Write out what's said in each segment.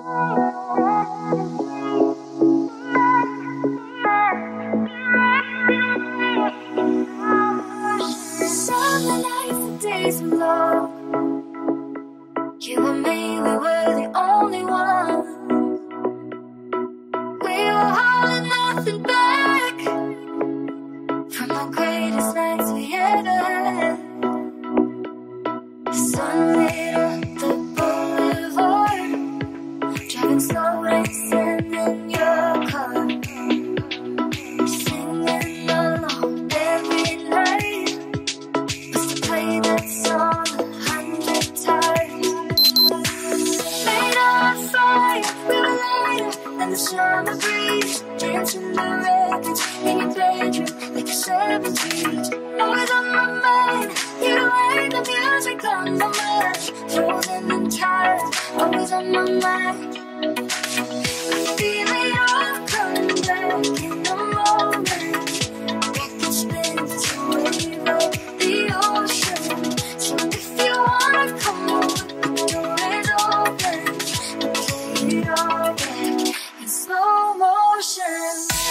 Summer nights and days were long. You and me, we were the only ones. We were holding nothing back from the greatest nights we ever had. The sun lit up the boulevard, driving slow, racing in your car, singing along every night. Must have played that song 100 times. Made on fire, we were lighter than the summer breeze, dancing the records in your bedroom like a 70s. Always on my mind, you ain't the music on my mind. Frozen in time, always on my mind. I feel it all coming back in the moment. Record spins to wave up the ocean. So if you wanna come over, the door is open. Play it all back in slow motion.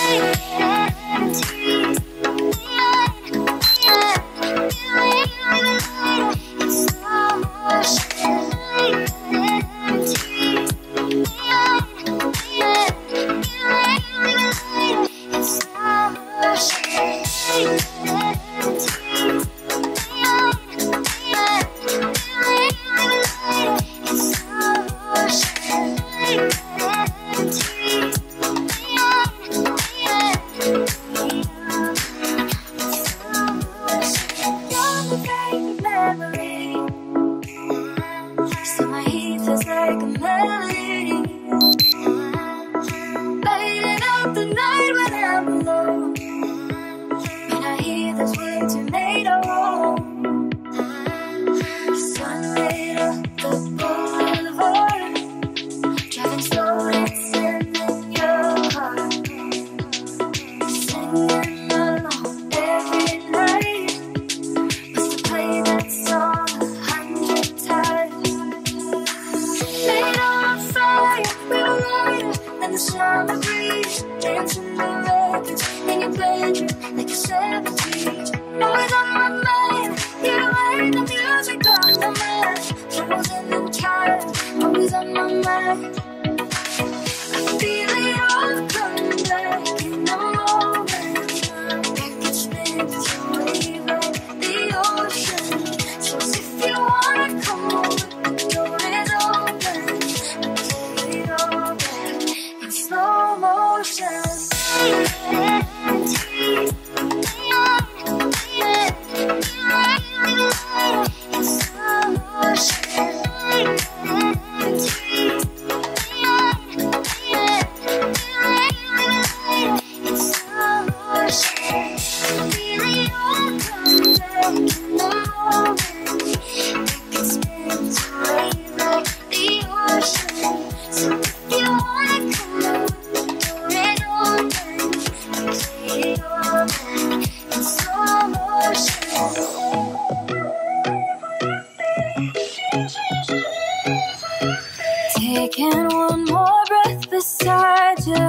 Taking one more breath beside you,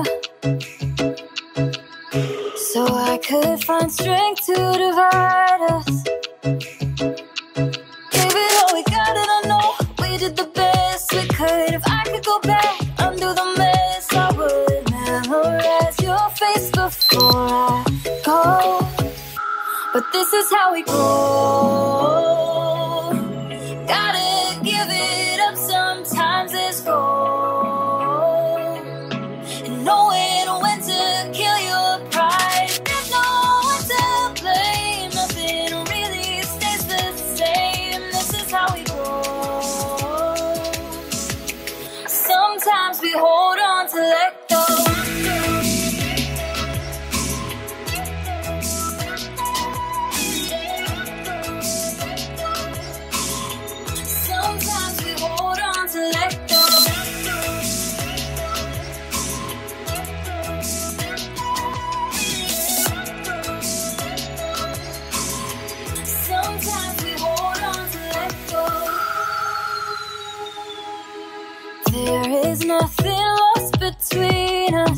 so I could find strength to divide us. Baby, all we got it, I know we did the best we could. If I could go back, undo the mess, I would memorize your face before I go. But this is how we go. Gotta give it up, sometimes it's gold. And knowing when to kill your pride, there's no one to blame. Nothing really stays the same. This is how we go. Sometimes we hold on to let go. There is nothing between us.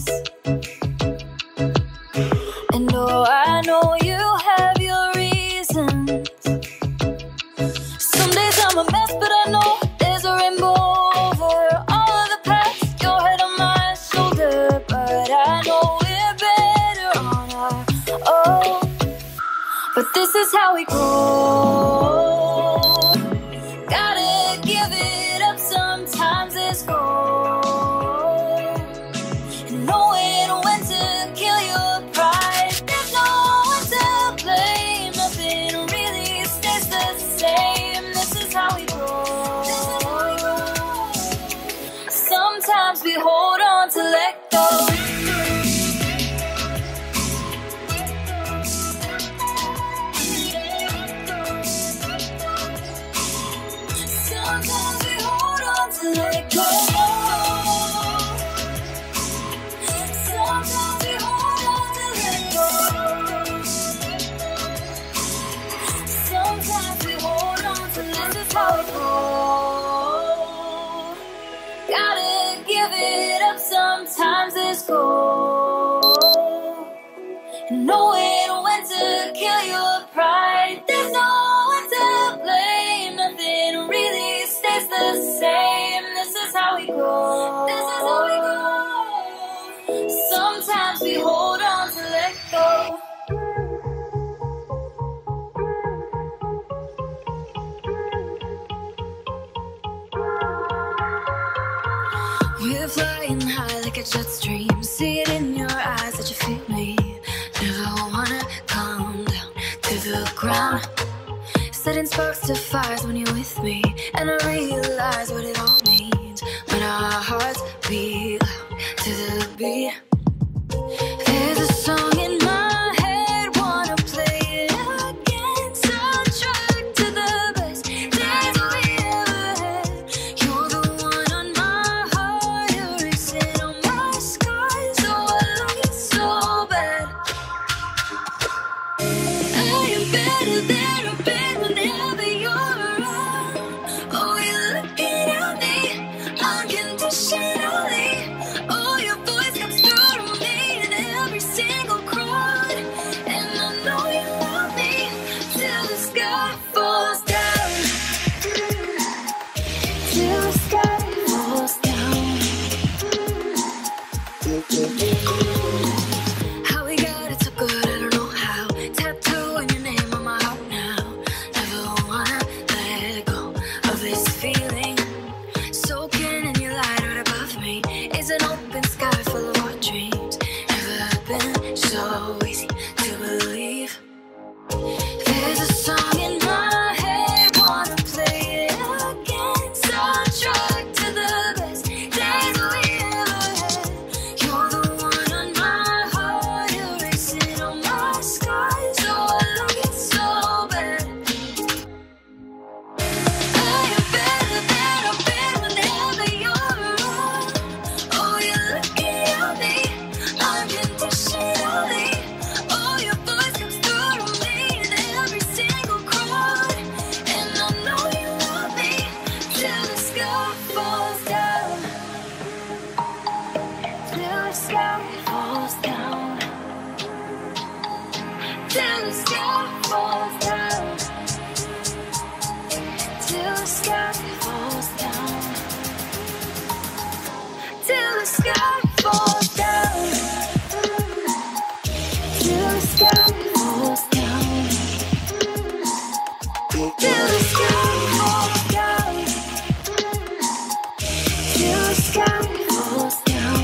And oh, I know you have your reasons. Some days I'm a mess, but I know there's a rainbow over all of the past. Your head on my shoulder, but I know we're better on our own. But this is how we grow. Gotta give it up, sometimes it's gold. And knowing when to kill your pride, there's no one to blame. Nothing really stays the same. This is how we grow. Sometimes we hold on to let go. Sometimes we hold on to let go. Sometimes we hold on to let go. Sometimes we hold on to let this how it goes. Gotta give it up, sometimes it's gold. And knowing when to kill your pride, there's no one to blame. Nothing really stays the same. This is how we grow. This is how we grow. Sometimes we hold on to let go. We're flying high like a jet stream. See it in your eyes that you feel me. Never wanna come down to the ground. Setting sparks to fires when you're with me. And I realize what it all means when our hearts beat loud to the beat. There's a song in my head, wanna play it again. Soundtrack to the best days we ever had. You're the one on my heart, erasing all my scars. Oh, I love you so bad. I am better than I've been whenever you're around. Oh, you're looking at me unconditionally. Oh, your voice comes through to me in every single crowd. And I know you love me till the sky falls down. Till the sky falls down. How we got it so good, I don't know how. Tattooing your name on my heart now. Never wanna let go of this feeling. Soaking in your light right above me is an open sky full of our dreams. Never been so easy to believe. There's a song in my head, wanna play it again. Soundtrack to the best days we ever had. You're the one on my heart, erasing all my scars. Oh, I love you so bad. I am better than I've been whenever you're around. Oh, you're looking at me unconditionally. Oh, your voice comes through to me in every single crowd. And I know you love me till the sky falls down. Till the sky falls down. Till the sky falls down. Till the sky falls down. Till the sky falls down. Till the sky falls down. Till the sky falls down. Till the sky falls down.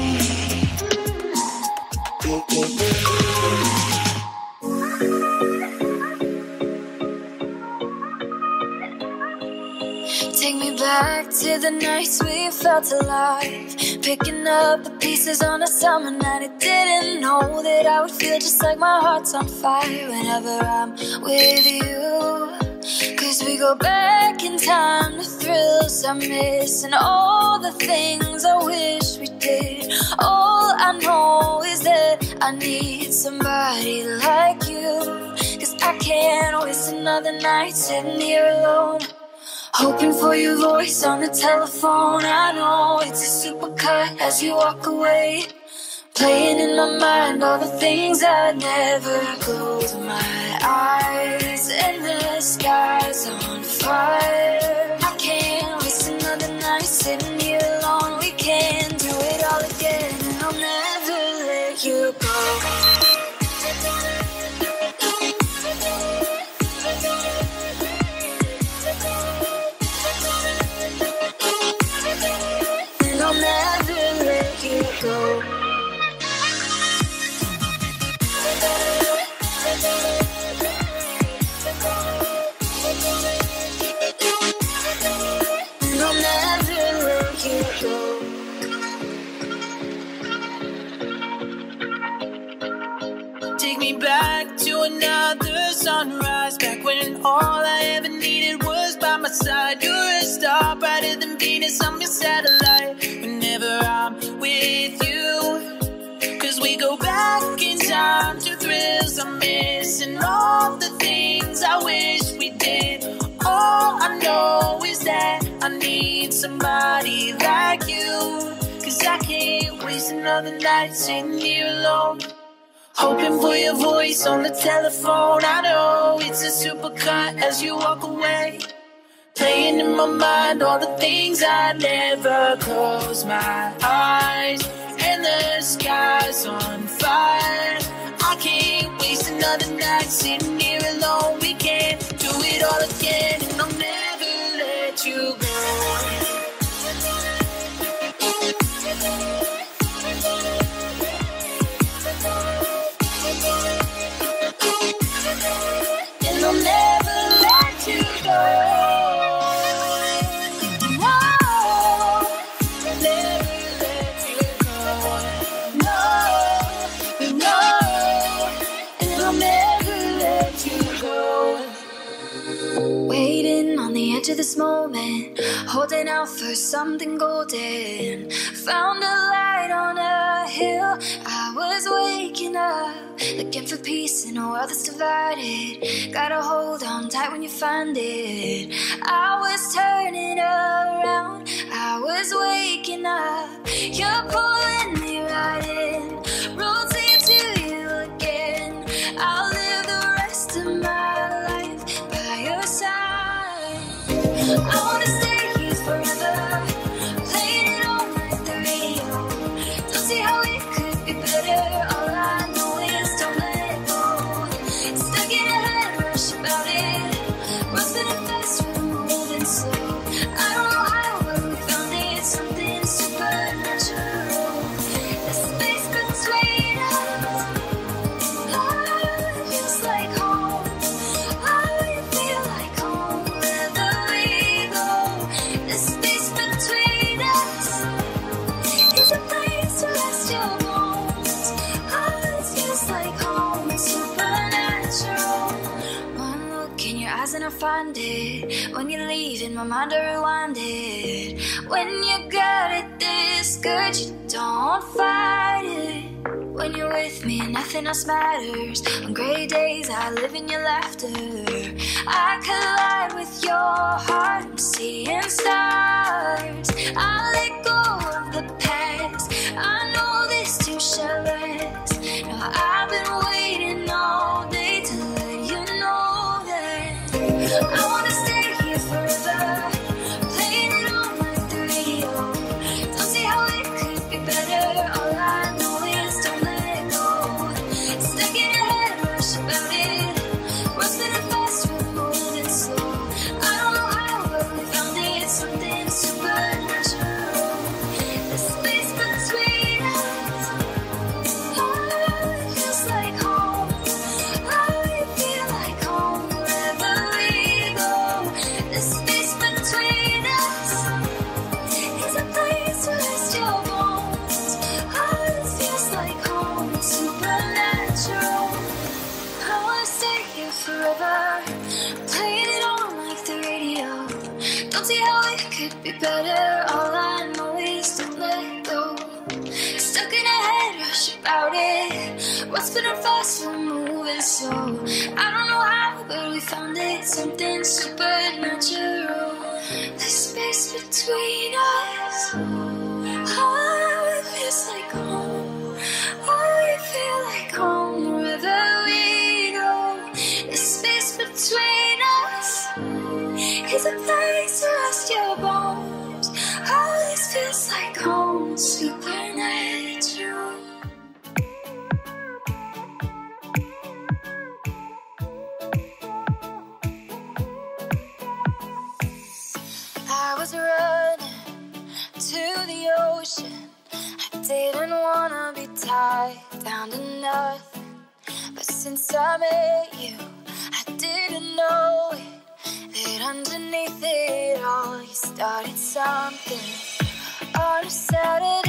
Take me back to the nights we felt alive. Picking up the pieces on a summer night. I didn't know that I would feel just like my heart's on fire whenever I'm with you. Cause we go back in time, the thrills I miss and all the things I wish we did. All I know is that I need somebody like you. Cause I can't waste another night sitting here alone. Hoping for your voice on the telephone. I know it's a supercut as you walk away. Playing in my mind all the things I never. Close my eyes and the sky's on fire. I can't waste another night sitting here alone. We can do it all again, and I'll never let you go. And I'll never let you go. And I'll never let you go. Take me back to another sunrise, back when all I ever needed was by my side. You're a star brighter than Venus, I'm your satellite. Whenever I'm with you, 'cause we go back in time to thrills I'm missing, all the things I wish we did. All I know is that I need somebody like you, 'cause I can't waste another night sitting here alone. Hoping for your voice on the telephone. I know it's a supercut as you walk away. Playing in my mind all the things I never. Close my eyes and the sky's on fire. I can't waste another night sitting here alone. We can do it all again, and I'll never let you go. And I'll never let you go. No, never let you go. No, no, and I'll never let you go. Waiting on the edge of this moment, holding out for something golden. Found a light on a hill. I was waking up, looking for peace in a world that's divided. Gotta hold on tight when you find it. I was turning around, I was waking up. You're pulling me right in, rotate to you again. I'll live the rest of my life by your side. I wanna stay here forever, playing it on like the radio. Don't see how it could be better. All I know is don't let go. Stuck in a head rush about it. Rusting it fast, we're moving slow. I don't know how, but we found it. Something supernatural. The space between us, it feels like home. It feels like home wherever we go. The space between us is a place to rest your bones. It feels like home, it's supernatural. One look in your eyes and I find it. When you leave in my mind I rewind it. When you got it this good, you don't fight it. When you're with me, nothing else matters. On gray days, I live in your laughter. I collide with your heart, I'm seeing stars. I let go of the past. I know this too shall last. Now I've been waiting all day to let you know that I wanna stay here forever, playing it on like the radio. Don't see how it could be better. All I know is don't let go. Stuck in a head rush about it. Rusting it fast, we're moving slow. I don't know how, but we found it. Something supernatural. The space between us, it feels like home. It feels like home wherever we go. The space between us is a place to rest your bones. It feels like home, it's supernatural. I wanna stay here forever, playing it on like the radio. Don't see how it could be better. All I know is don't let go. Stuck in a head rush about it. What's spinning fast, we're moving slow. I don't know how, but we found it. Something supernatural. the space between us. Oh, it feels like home. Oh, we feel like home wherever we go. The space between us is a place to rest your bones. Oh, this feels like home, supernatural. I was running to the ocean. I didn't wanna be tied down to nothing. But since I met you, I didn't know it, that underneath it all, you started something on a Saturday.